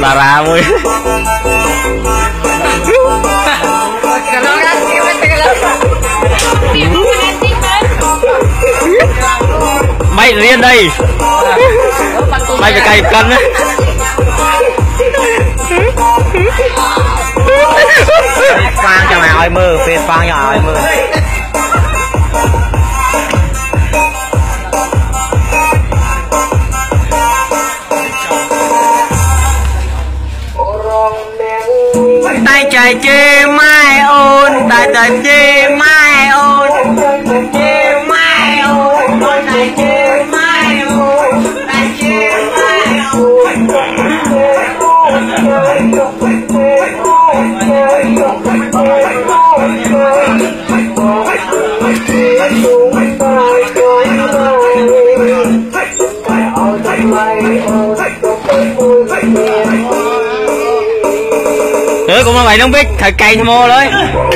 ra mui mày riêng đây mày phải cày cân á phang cho mày oi mưa phê phang cho oi mưa tay chạy chê mai ôn tay chạy chê mai ôn chê mai ôn tay chê mai ôn tay chê mai ôn nữa cũng mày không biết thời cây mua đấy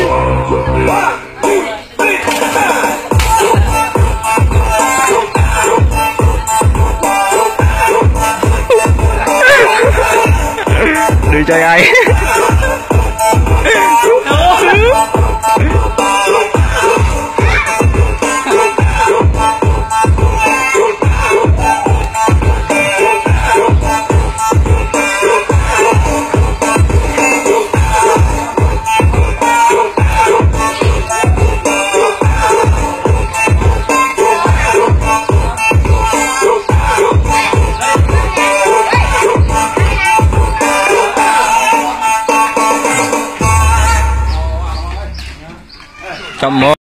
đi chơi ai trong mơ